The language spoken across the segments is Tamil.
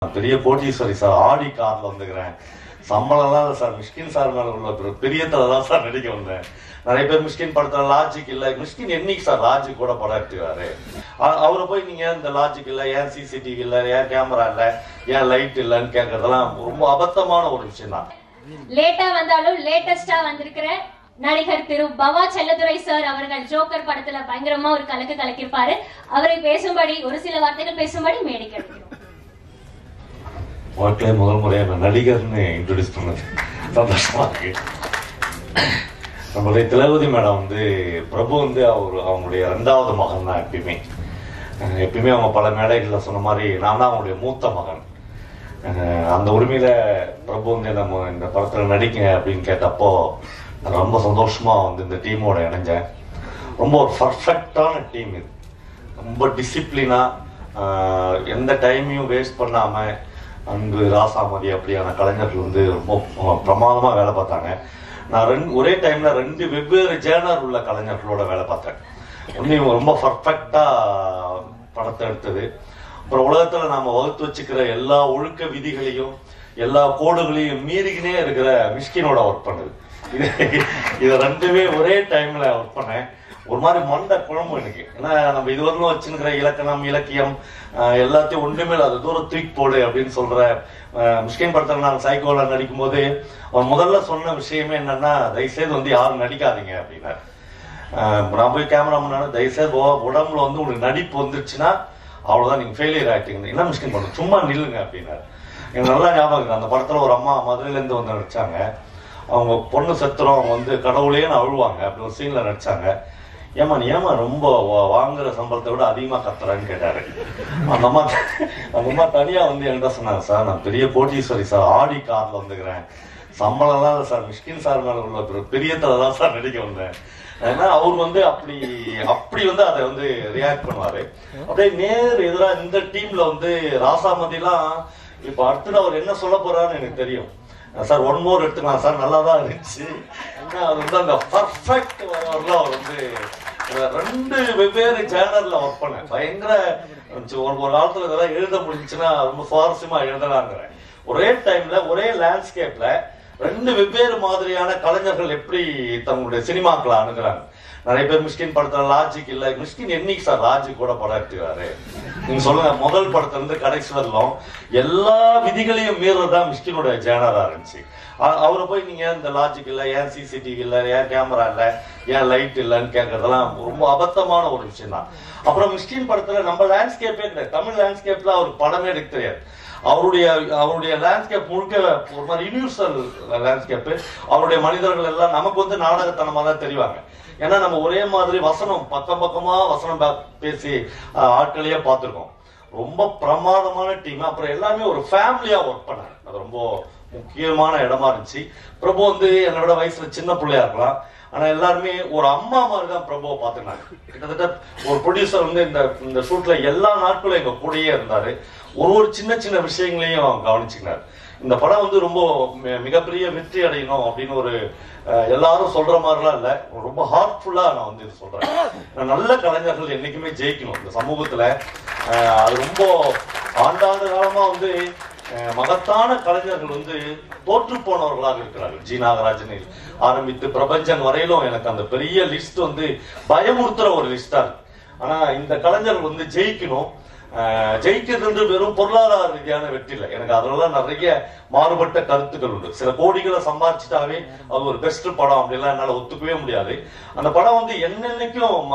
பெரிய கோட்டீஸ்வரி சார், ஆடி கார்ல வந்துக்கிறேன். சம்பளம்லாம் இல்லை சார், மிஷ்கின் சார் மேல உள்ள பிரியத்துல தான் சார் நடிக்க வந்தேன். நிறைய பேர் மிஷ்கின் படத்துல லாஜிக் இல்லை, மிஷ்கின் என்னைக்கு சார் லாஜிக் கூட படம் எடுத்துக்காரு? அவரை போய் நீங்க இந்த லாஜிக் இல்லை, ஏன் சிசிடிவி இல்லை, ஏன் கேமரா இல்லை, ஏன் லைட் இல்லைன்னு கேட்கறதெல்லாம் ரொம்ப அபத்தமான ஒரு விஷயம் தான். லேட்டா வந்தாலும் லேட்டஸ்டா வந்திருக்கிற நடிகர் திரு பவா செல்லதுரை சார் அவர்கள் ஜோக்கர் படத்துல பயங்கரமா ஒரு கலக்கு கலக்கிருப்பாரு. அவரை பேசும்படி ஒரு சில வார்த்தைகள் பேசும்படி மேடைக்கு அழைக்கிறோம். வாழ்க்கையில முதல் முறையா நான் நடிகர்னு இன்ட்ரோடியூஸ் பண்ணது சந்தோஷமா இருக்கு. நம்மளுடைய திலகவதி மேடம் வந்து பிரபு வந்து அவங்களுடைய 2வது மகன் தான். எப்பயுமே அவங்க பல மேடைகளில் சொன்ன மாதிரி நான் தான் அவங்களுடைய மூத்த மகன். அந்த உரிமையில பிரபு வந்து நம்ம இந்த படத்துல நடிக்க அப்படின்னு கேட்டப்போ நான் ரொம்ப சந்தோஷமா வந்து இந்த டீமோட இணைஞ்சேன். ரொம்ப ஒரு பர்ஃபெக்டான டீம் இது. ரொம்ப டிசிப்ளினா, எந்த டைமையும் வேஸ்ட் பண்ணாம அன்பு, ராசாமதி அப்படியான கலைஞர்கள் வந்து ரொம்ப பிரமாதமா வேலை பார்த்தாங்க. நான் ஒரே டைம்ல 2 வெவ்வேறு ஜேர்னர் உள்ள கலைஞர்களோட வேலை பார்த்தேன். ஒன்று இவங்க ரொம்ப பர்ஃபெக்டா படத்தை எடுத்தது. அப்புறம் உலகத்துல நாம வகுத்து வச்சுக்கிற எல்லா ஒழுக்க விதிகளையும் எல்லா கோடுகளையும் மீறிக்கினே இருக்கிற மிஷ்கினோட ஒர்க் பண்ணுது. இது 2மே ஒரே டைம்ல ஒர்க் பண்ணேன். ஒரு மாதிரி மண்டை குழம்பு எனக்கு. ஏன்னா நம்ம இதுவரைக்கும் வச்சுக்கிற இலக்கணம், இலக்கியம் எல்லாத்தையும் ஒன்றுமே அது தூரம் தூக்கி போடு அப்படின்னு சொல்ற மிஷ்கின் படத்துல நான் சைக்கோல நடிக்கும் போது அவன் முதல்ல சொன்ன விஷயமே என்னன்னா, தயவுசெய்து வந்து யாரும் நடிக்காதீங்க அப்படின்னாரு. நான் போய் கேமரா முன்னாடி தயவுசெய்து உடம்புல வந்து உங்களுக்கு நடிப்பு வந்துருச்சுன்னா அவ்வளவுதான், நீங்க ஃபெயிலியர் ஆயிட்டீங்க. என்ன மிஷ்கின் படம் சும்மா நில்லுங்க அப்படின்னாரு. எனக்கு நல்லா ஞாபகம் இருக்கு. அந்த படத்துல ஒரு அம்மா மதுரையில இருந்து வந்து நடிச்சாங்க. அவங்க பொண்ணு செத்துறோம், அவங்க வந்து கடவுளையே அழுவாங்க. அப்படி ஒரு சீன்ல நடிச்சாங்க. ஏமா நீ ஏமா ரொம்ப வாங்குற சம்பளத்தை விட அதிகமா கத்துறான்னு கேட்டாரு. அந்த அம்மா தனியா வந்து என்கிட்ட சொன்னாங்க, சார் நான் பெரிய கோட்டீஸ்வரி சார், ஆடி கார்ல வந்துக்கிறேன். சம்பளம்லாம் இல்லை சார், மிஷ்கின் சார் மேல உள்ள பிரியத்துல தான் சார் நடிக்க வந்தேன். ஏன்னா அவர் வந்து அப்படி வந்து அதை வந்து ரியாக்ட் பண்ணுவாரு. அப்படியே நேர் எதிரா இந்த டீம்ல வந்து ராசாமதி எல்லாம் இப்ப அடுத்தது அவர் என்ன சொல்ல போறாருன்னு எனக்கு தெரியும். சார் 1 மோர் எடுத்துக்கலாம் சார், நல்லா தான் இருந்துச்சு. அது வந்து அந்த பர்ஃபெக்ட் வரலாம். அவர் வந்து 2 வெவ்வேறு ஜேர்னர்ல ஒர்க் பண்ணேன். பயங்கர ஒரு காலத்துல இதெல்லாம் எழுத முடிஞ்சுன்னா ரொம்ப சுவாரஸ்யமா எழுதலாங்கிறேன். ஒரே டைம்ல ஒரே லேண்ட்ஸ்கேப்ல 2 வெவ்வேறு மாதிரியான கலைஞர்கள் எப்படி தங்களுடைய சினிமாக்களை அணுகிறாங்க. நிறைய பேர் மிஷ்கின் படத்துல லாஜிக் இல்லை, மிஷ்கின் என்னைக்கு சார் லாஜிக் கூட படம் எடுத்துக்காரு? நீங்க சொல்லுங்க, முதல் படத்துல இருந்து கடைசி வரலும் எல்லா விதிகளையும் மீறதான் மிஷ்கினோட ஜேனரா இருந்துச்சு. அவரை போய் நீங்க இந்த லாஜிக் இல்லை, ஏன் சிசிடிவி இல்லை, ஏன் கேமரா இல்லை, ஏன் லைட் இல்லைன்னு கேட்கறதெல்லாம் ரொம்ப அபத்தமான ஒரு விஷயம் தான். அப்புறம் மிஷ்கின் படத்துல நம்ம லேண்ட்ஸ்கேப்பே கிடையாது. தமிழ் லேண்ட்ஸ்கேப்ல அவருக்கு படமே எடுக்க தெரியாது. அவருடைய லேண்ட்ஸ்கேப் முழுக்க ஒரு மாதிரி யூனிவர்சல் லேண்ட்ஸ்கேப். அவருடைய மனிதர்கள் எல்லாம் நமக்கு வந்து நாடகத்தனமா தான் தெரிவாங்க. ஏன்னா நம்ம ஒரே மாதிரி வசனம் பக்கமா வசனம் பேசி ஆட்களையே பார்த்துருக்கோம். ரொம்ப பிரமாதமான டீம். அப்புறம் எல்லாமே ஒரு ஃபேமிலியா ஒர்க் பண்ணாங்க. அது ரொம்ப முக்கியமான இடமா இருந்துச்சு. பிரபு வந்து என்னோட வயசுல சின்ன பிள்ளையா இருக்கலாம், ஆனா எல்லாருமே ஒரு அம்மா மாதிரி தான் பிரபுவை பார்த்துனாங்க. கிட்டத்தட்ட ஒரு ப்ரொடியூசர் வந்து இந்த ஷூட்ல எல்லா நாட்களும் எங்க கூடயே இருந்தாரு. ஒரு சின்ன விஷயங்களையும் கவனிச்சுக்கினார். இந்த படம் வந்து ரொம்ப மிகப்பெரிய வெற்றி அடையணும் அப்படின்னு ஒரு எல்லாரும் சொல்ற மாதிரிலாம் இல்ல, ரொம்ப ஹார்ட்ஃபுல்லா நான் வந்து இது சொல்றேன். நல்ல கலைஞர்கள் என்னைக்குமே ஜெயிக்கணும் இந்த சமூகத்துல. அது ரொம்ப ஆண்டாண்டு காலமா வந்து மகத்தான கலைஞர்கள் வந்து தோற்று போனவர்களாக இருக்கிறார்கள். ஜி நாகராஜன் ஆரம்பித்து பிரபஞ்சன் வரையிலும் எனக்கு அந்த பெரிய லிஸ்ட் வந்து பயமுறுத்துற ஒரு லிஸ்டா இருக்கு. ஆனா இந்த கலைஞர்கள் வந்து ஜெயிக்கணும். ஜெயிக்கிறது வெறும் பொருளாதார ரீதியான வெற்றி இல்லை. எனக்கு அதெல்லாம் நிறைய மாறுபட்ட கருத்துக்கள் உண்டு. சில கோடிகளை சம்பாதிச்சுட்டாவே அது ஒரு பெஸ்ட் படம் அப்படிலாம் என்னால ஒத்துக்கவே முடியாது. அந்த படம் வந்து என்னென்னைக்கும்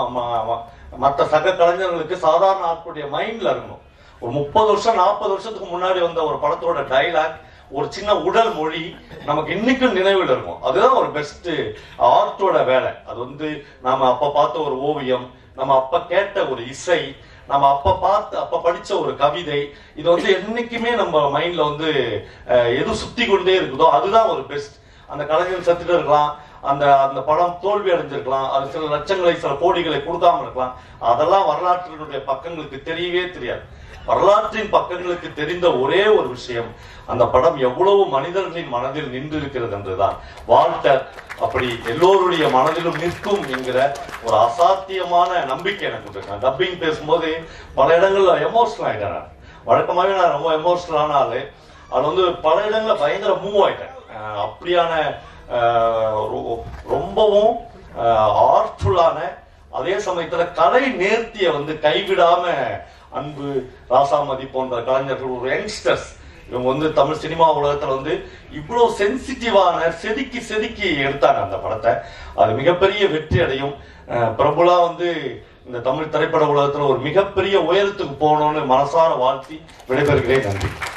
மற்ற சக கலைஞர்களுக்கு சாதாரண ஆட்களுடைய மைண்ட்ல இருக்கணும். ஒரு 30 வருஷம் 40 வருஷத்துக்கு முன்னாடி வந்த ஒரு படத்தோட டைலாக், ஒரு சின்ன உடல் மொழி நமக்கு இன்னைக்கும் நினைவில் இருக்கும். அதுதான் ஒரு பெஸ்ட் ஆர்ட்டோட வேலை. அது வந்து நாம அப்ப பார்த்த ஒரு ஓவியம், நம்ம அப்ப கேட்ட ஒரு இசை, நம்ம அப்ப படிச்ச ஒரு கவிதை, இது வந்து என்னைக்குமே நம்ம மைண்ட்ல வந்து எது சுத்தி கொண்டே இருக்குதோ அதுதான் ஒரு பெஸ்ட். அந்த கலைஞர் சத்துட்டு இருக்கலாம், அந்த படம் தோல்வி அடைஞ்சிருக்கலாம், அது சில லட்சங்களை சில கோடிகளை கொடுக்காம இருக்கலாம். அதெல்லாம் வரலாற்றினுடைய பக்கங்களுக்கு தெரியவே தெரியாது. வரலாற்றின் பக்கங்களுக்கு தெரிந்த ஒரே ஒரு விஷயம், அந்த படம் எவ்வளவு மனிதர்களின் மனதில் நின்று இருக்கிறது என்றுதான். வால்டர் அப்படி எல்லோருடைய மனதிலும் நிற்கும் என்கிற ஒரு அசாத்தியமான நம்பிக்கை எனக்கு இருக்கு. டப்பிங் பேசும்போது பல இடங்கள்ல எமோஷனல் ஆயிட்டாங்க. வழக்கமாகவே நான் ரொம்ப எமோஷனலான ஆளு. அது வந்து பல இடங்கள்ல பயங்கர மூவ் ஆயிட்டேன். அப்படியான ரொம்பவும் ஆர்ட்ஃபுல்லான, அதே சமயத்துல கலை நேர்த்திய வந்து கைவிடாம அன்பு, ராசாமதி போன்ற கலைஞர்கள், ஒரு யங்ஸ்டர்ஸ், இவங்க வந்து தமிழ் சினிமா உலகத்துல வந்து இவ்வளவு சென்சிட்டிவான செதுக்கி செதுக்கி எடுத்தாங்க அந்த படத்தை. அது மிகப்பெரிய வெற்றி அடையும். பிரபுலா வந்து இந்த தமிழ் திரைப்பட உலகத்துல ஒரு மிகப்பெரிய உயரத்துக்கு போகணும்னு மனசார வாழ்த்தி விடைபெறுகிறேன். நன்றி.